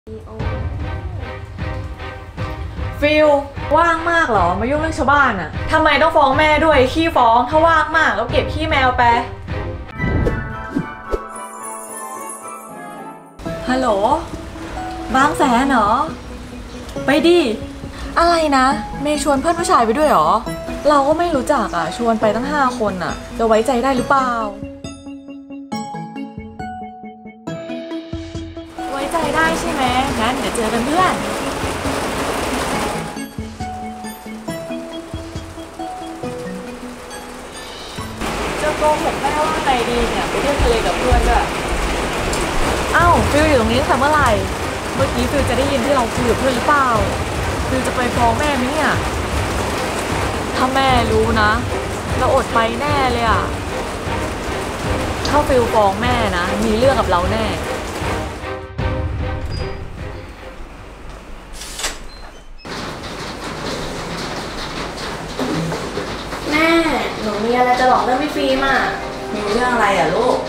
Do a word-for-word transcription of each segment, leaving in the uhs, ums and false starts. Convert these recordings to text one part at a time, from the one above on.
ฟิลว่างมากเหรอมายุ่งเรื่องชาวบ้านอะทำไมต้องฟ้องแม่ด้วยขี้ฟ้องถ้าว่างมากแล้วเก็บขี้แมวไปฮัลโหลบางแสนเหรอไปดิอะไรนะเมย์ชวนเพื่อนผู้ชายไปด้วยเหรอเราก็ไม่รู้จักอ่ะชวนไปตั้งห้าคนอ่ะจะไว้ใจได้หรือเปล่าไว้ใจได้ใช่ไหมงั้นเดี๋ยวเจอกันเพื่อนจะโกหกแม่ว่าไงดีเนี่ยไปเที่ยวทะเลกับเพื่อนด้วยเอ้าฟิลอยู่ตรงนี้ตั้งแต่เมื่อไหร่เมื่อกี้ฟิลจะได้ยินที่เราคุยกับเพื่อนหรือเปล่าฟิลจะไปฟ้องแม่ไหมเนี่ยถ้าแม่รู้นะเราอดไปแน่เลยอ่ะถ้าฟิลฟ้องแม่นะมีเรื่องกับเราแน่แม่หนูมีอะไรจะบอกเรื่องพี่ฟิล์มอ่ะมีเรื่องอะไรอ่ะลูก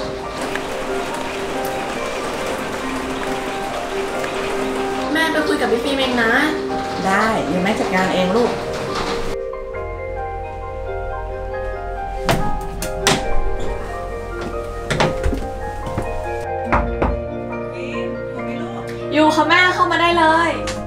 แม่ไปคุยกับพี่ฟิล์มเองนะได้เดี๋ยวแม่จัดการเองลูกอยู่ค่ะแม่เข้ามาได้เลย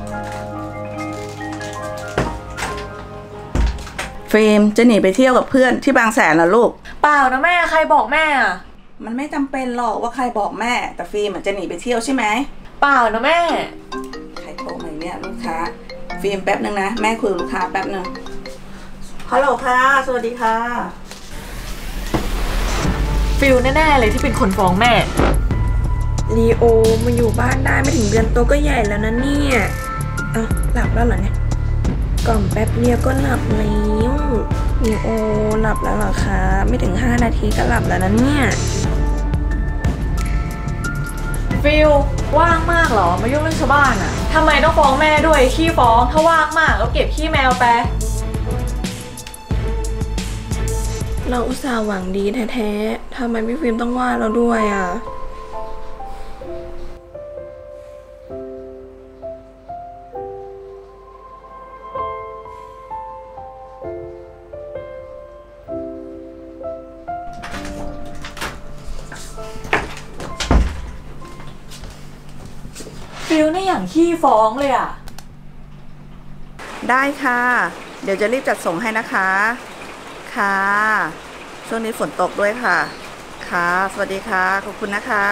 ฟิล์มจะหนีไปเที่ยวกับเพื่อนที่บางแสนเหรอลูกเปล่านะแม่ใครบอกแม่อะมันไม่จำเป็นหรอกว่าใครบอกแม่แต่ฟิล์มจะหนีไปเที่ยวใช่ไหมเปล่านะแม่ใครโทรมาเนี่ยลูกค้าฟิล์มแป๊บนึงนะแม่คุยกับลูกค้าแป๊บนึงฮัลโหลค่ะสวัสดีค่ะฟิลแน่ๆเลยที่เป็นคนฟ้องแม่ลีโอมาอยู่บ้านได้ไม่ถึงเดือนตัวก็ใหญ่แล้วนะเนี่ยเอาหลับแล้วเหรอเนี่ยกล่อมแป๊บเดียวก็หลับแล้วลีโอหลับแล้วเหรอคะไม่ถึงห้านาทีก็หลับแล้วนะเนี่ยฟิลว่างมากเหรอมายุ่งเรื่องชาวบ้านอะทำไมต้องฟ้องแม่ด้วยขี้ฟ้องถ้าว่างมากแล้วเก็บขี้แมวไปเราอุตส่าห์หวังดีแท้ๆทำไมพี่ฟิล์มต้องว่าเราด้วยอ่ะฟิลนี่อย่างขี้ฟ้องเลยอะได้ค่ะเดี๋ยวจะรีบจัดส่งให้นะคะค่ะช่วงนี้ฝนตกด้วยค่ะค่ะสวัสดีค่ะขอบคุณนะคะ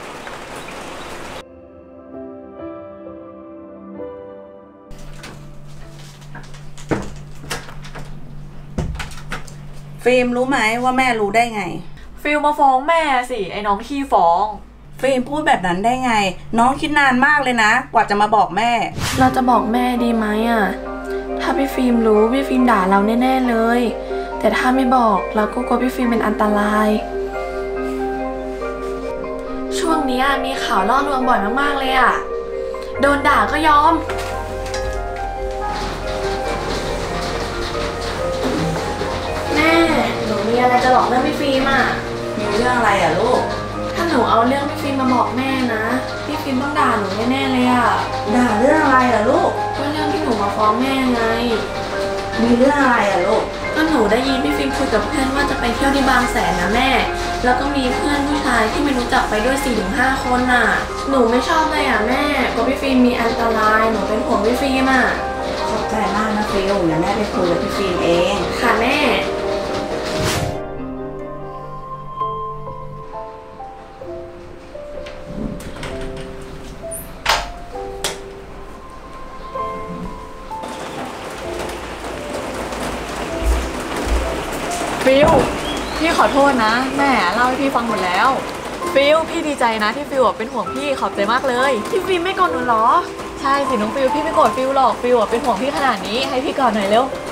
ฟิล์มรู้ไหมว่าแม่รู้ได้ไงฟิลมาฟ้องแม่สิไอ้น้องขี้ฟ้องฟิล์มพูดแบบนั้นได้ไงน้องคิดนานมากเลยนะกว่าจะมาบอกแม่เราจะบอกแม่ดีไหมอ่ะถ้าพี่ฟิล์มรู้พี่ฟิล์มด่าเราแน่ๆเลยแต่ถ้าไม่บอกเราก็กลัวพี่ฟิล์มเป็นอันตรายช่วงนี้มีข่าวล่อลวงบ่อยมากๆเลยอ่ะโดนด่าก็ยอมแม่หนูมีอะไรจะบอกเรื่องพี่ฟิล์มอ่ะมีเรื่องอะไรอ่ะลูกถ้าหนูเอาเรื่องพี่ฟิล์มมาบอกแม่นะพี่ฟิล์มต้องด่าหนูแน่ๆเลยอ่ะด่าเรื่องอะไรอ่ะลูกก็เรื่องที่หนูมาฟ้องแม่ไงมีเรื่องอะไรอ่ะลูกก็หนูได้ยินพี่ฟิล์มคุยกับเพื่อนว่าจะไปเที่ยวที่บางแสนนะแม่แล้วก็มีเพื่อนผู้ชายที่ไม่รู้จักไปด้วย สี่ถึงห้า คนน่ะหนูไม่ชอบเลยอ่ะแม่กลัวพี่ฟิล์มมีอันตรายหนูเป็นห่วงพี่ฟิล์มอ่ะขอบใจมากนะฟิลเดี๋ยวแม่ไปคุยกับพี่ฟิล์มเองค่ะแม่ฟิลพี่ขอโทษนะแม่เล่าให้พี่ฟังหมดแล้วฟิลพี่ดีใจนะที่ฟิลเป็นห่วงพี่ขอบใจมากเลยพี่ฟิล์มไม่โกรธหนูหรอใช่สิน้องฟิลพี่ไม่โกรธฟิลหรอกฟิลเป็นห่วงพี่ขนาดนี้ให้พี่กอดหน่อยเร็ว